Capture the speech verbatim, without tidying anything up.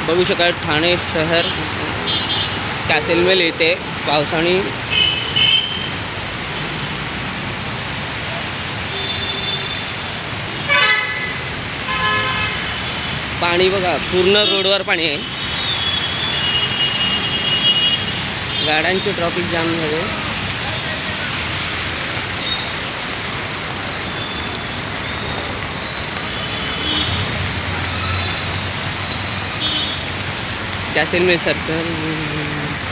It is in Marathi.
बघू शकाल ठाणे शहर कॅसलमेल येथे पावसाने पाणी बघा, पूर्ण रोडवर पाणी आहे. गाड्यांचे ट्रॅफिक जाम झाले. कॅसलमेल सर्कल